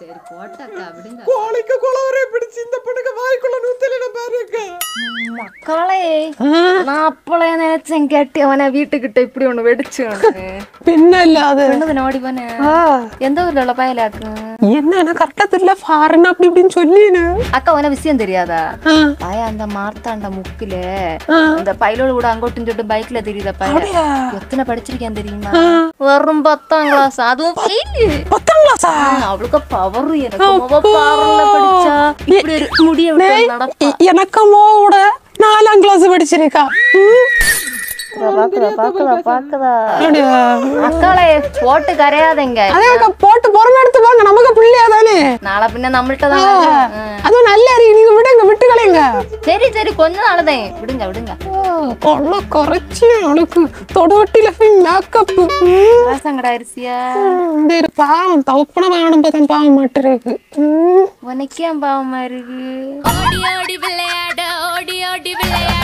சரி போட்டாக்கா விடுங்க. கோழிக்கு குளவரை பிடிச்சு இந்த பொண்ணுக்கு வாய்க்குள்ள நூத்தலின பாருங்க. மக்களே நான் அப்பளே நினைச்சேன் கேட்டி அவனை வீட்டுக்கிட்ட இப்படி ஒண்ணு வெடிச்சு பின்ன இல்லாத நோடி போனே. எந்த ஊர்ல உள்ள பயலாக்கு என்ன கரெக்டா தெரியல ஃபாரின் அப்படி இப்படின்னு சொல்லினு. அக்கா உன விஷயம் தெரியாதா? பாயா அந்த மார்த்தாண்ட முக்குல அந்த பைலோடு கூட அங்கோட்டும் சொல்லிட்டு பைக்ல தெரியுதா பையன் எத்தனை படிச்சிருக்கேன் தெரியுமா? வரும் 10ஆம் கிளாஸ். அதுவும் 10ஆம் கிளாஸா? அவளுக்கு பவர் எனக்கு பவர்ல படிச்சா இப்படி முடிய நடப்பா. எனக்கமோ கூட 4ஆம் கிளாஸ் படிச்சிருக்கா. அக்காளே போட்டு கரையாதங்க. போட்டு பொறுமை எடுத்து போங்க, நமக்கு பிள்ளையா தானே. நாளை பின்ன நம்மள்ட்ட தான். அதுவும் நல்ல அறிவு, நீங்க விடுங்க, விட்டு கலைங்க. சரி சரி கொஞ்ச நாள்தான் விடுங்க விடுங்க. கொள்ள குறைச்சி அவளுக்கு தொடுவட்டில மேக்கப் சங்கட அரிசியா பாவம் தவப்பன வாங்கணும் பார்த்தா பாவம் மாட்டுருக்கு. உனக்கே பாவமா இருக்கு. ஓடி ஓடி விளையாட ஓடி ஓடி விளையாட